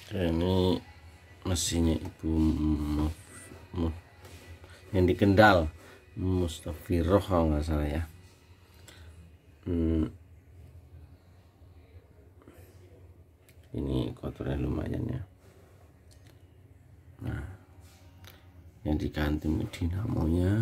Ini mesinnya ibu yang di Kendal, Mustafiroh kalau nggak salah ya. Ini kotornya lumayan ya. Nah, yang diganti dinamonya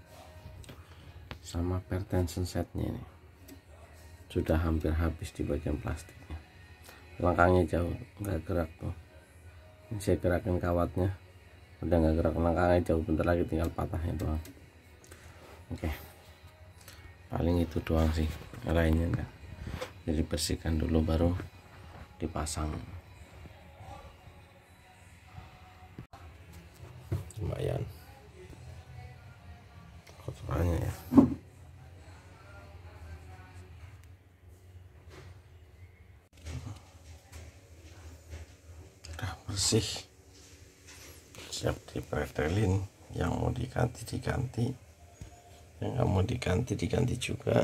sama pertension setnya ini sudah hampir habis di bagian plastiknya. Langkahnya jauh nggak gerak tuh. Ini saya gerakin kawatnya, udah nggak gerak, langkahnya jauh, bentar lagi tinggal patahnya doang. Oke, paling itu doang sih, lainnya enggak. Jadi bersihkan dulu baru dipasang. Lumayan kotorannya ya. Udah bersih, siap dipretelin. Yang mau diganti, yang nggak mau diganti juga.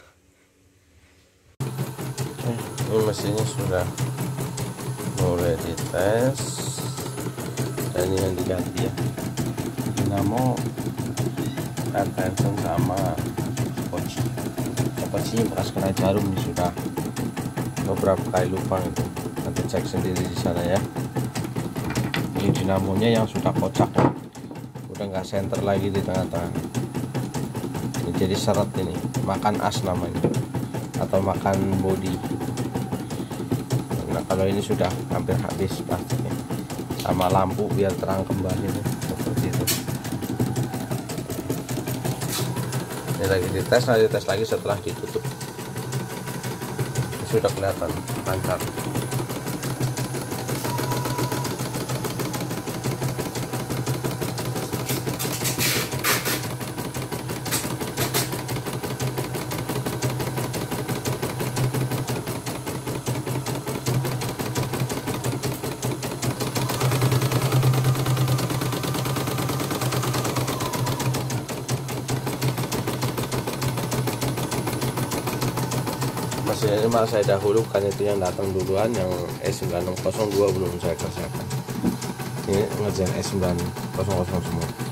Oke, ini mesinnya sudah mulai dites, dan ini yang diganti ya, dinamo, pertension sama koci bekas kena jarum. Ini sudah beberapa kali lubang, itu nanti cek sendiri di sana ya. Ini dinamonya yang sudah kocak ya, udah nggak senter lagi di tengah-tengah. Ini jadi seret, ini makan as namanya, atau makan bodi. Nah, kalau ini sudah hampir habis plastiknya, sama lampu biar terang kembali nih, seperti itu. Ini lagi dites, nanti dites lagi setelah ditutup. Ini sudah kelihatan lancar. Mesin ini malah saya dahulukan, itu yang datang duluan, yang S902 belum saya kerjakan. Ini ngerjain S900 semua.